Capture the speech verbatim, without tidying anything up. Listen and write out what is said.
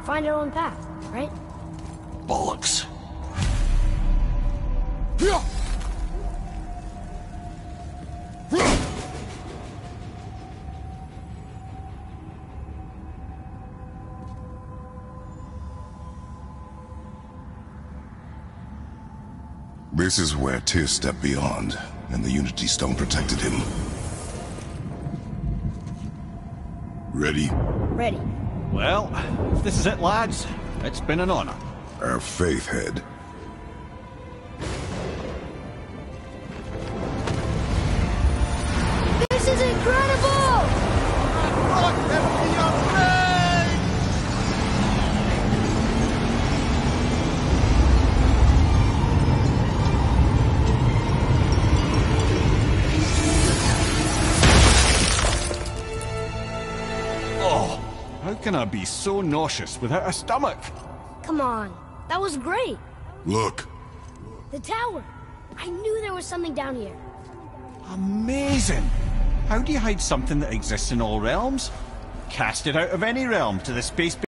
find our own path, right? Bollocks. This is where Tyr stepped beyond, and the Unity Stone protected him. Ready? Ready. Well, if this is it, lads, it's been an honor. Our faith head. This is incredible! Oh, how can I be so nauseous without a stomach? Come on, that was great. Look. The tower. I knew there was something down here. Amazing! How do you hide something that exists in all realms? Cast it out of any realm to the space